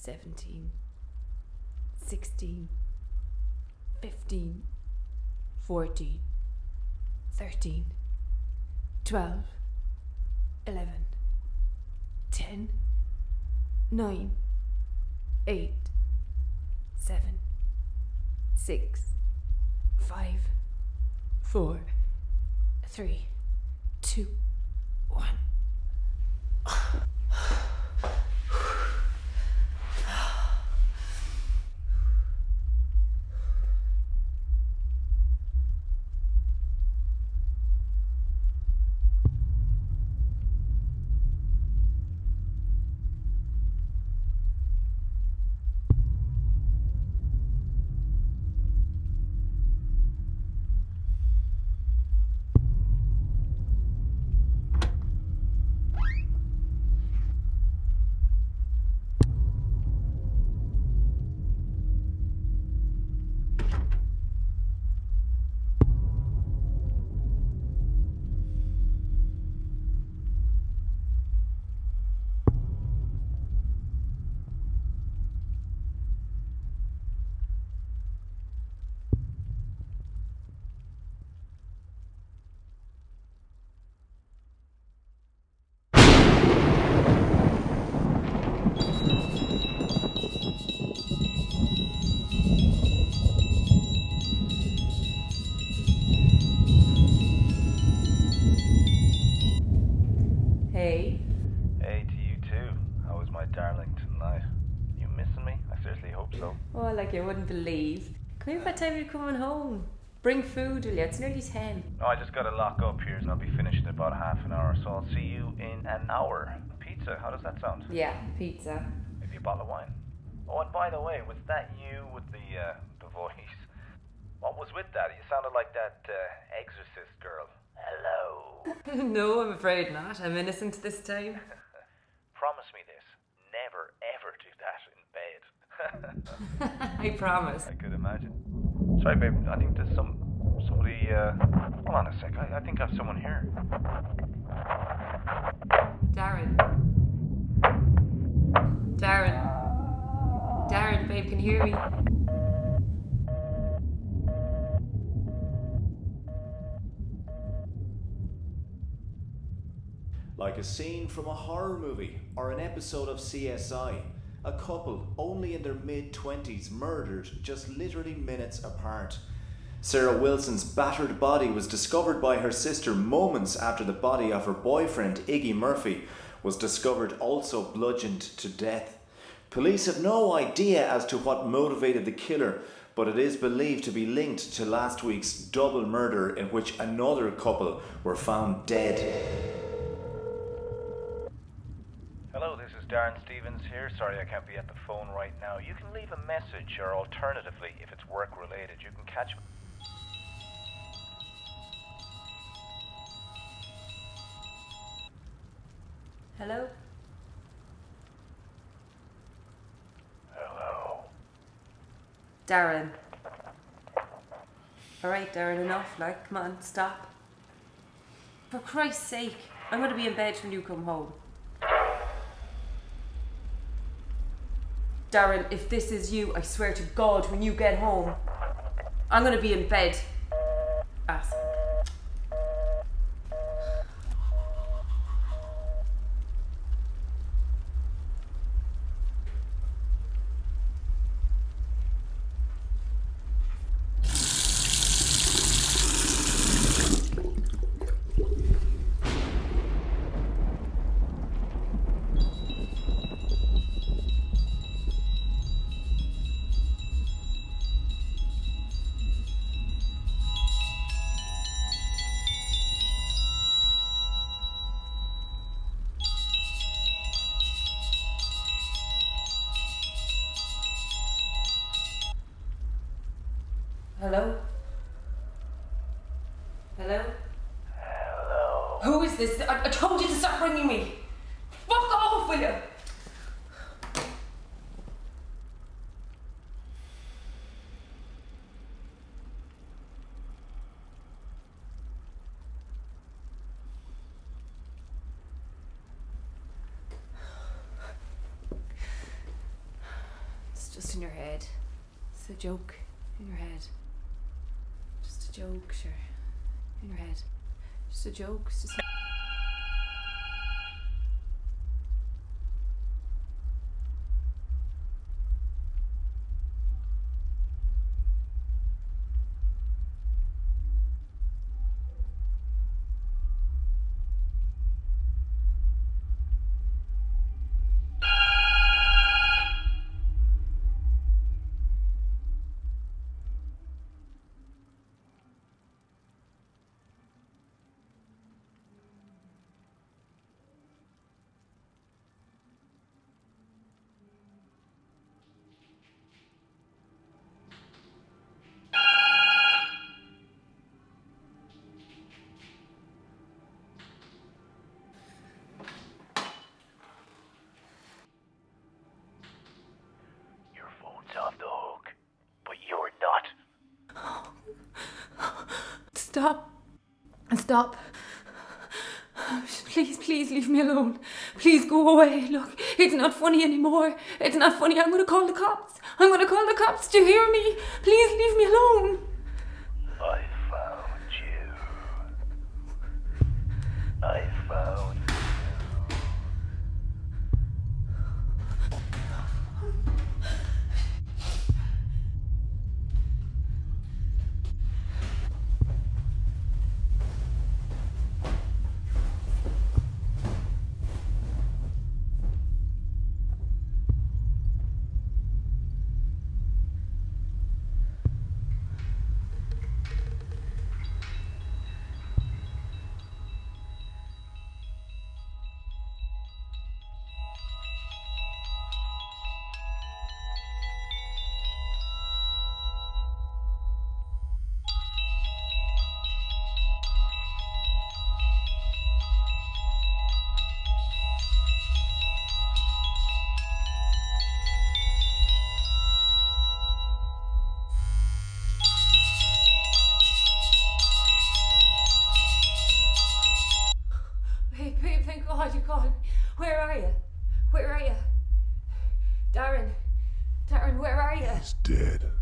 17, 16, 15, 14, 13, 12, 11, 10, 9, 8, 7, 6, 5, 4, 3, 2, 1. Hey. Hey to you too. How is my darling tonight? You missing me? I certainly hope so. Oh, like you wouldn't believe. Come here, what time are you coming home? Bring food, will you? It's nearly 10. No, I just gotta lock up here and I'll be finished in about half an hour, so I'll see you in an hour. Pizza, how does that sound? Yeah, pizza. Maybe a bottle of wine. Oh, and by the way, was that you with the voice? What was with that? You sounded like that exorcist girl. Hello. No, I'm afraid not. I'm innocent this time. Promise me this. Never ever do that in bed. I promise. I could imagine. Sorry, babe. I think there's somebody. Hold on a sec. I think I have someone here. Darren. Darren, babe, can you hear me? Like a scene from a horror movie or an episode of CSI. A couple, only in their mid-20s, murdered just literally minutes apart. Sarah Wilson's battered body was discovered by her sister moments after the body of her boyfriend, Iggy Murphy, was discovered also bludgeoned to death. Police have no idea as to what motivated the killer, but it is believed to be linked to last week's double murder in which another couple were found dead. Hello, this is Darren Stevens here. Sorry I can't be at the phone right now. You can leave a message, or alternatively, if it's work related, you can catch me. Hello? Hello. Darren. Alright, Darren, enough. Like, come on, stop. For Christ's sake, I'm going to be in bed when you come home. Darren, if this is you, I swear to God, when you get home, I'm going to be in bed. Ass. Hello? Hello? Hello. Who is this? I told you to stop ringing me. Fuck off, will you? in your head. It's a joke in your head. Just a joke, sure. In your head. Just a joke. It's just... Off the hook, but you're not. Stop. Stop. Please leave me alone. Please go away. Look, it's not funny anymore. It's not funny. I'm going to call the cops. I'm going to call the cops. Do you hear me? Please leave me alone. I found you. I found you. Babe, thank God you called me. Where are you? Where are you? Darren, where are you? He's dead.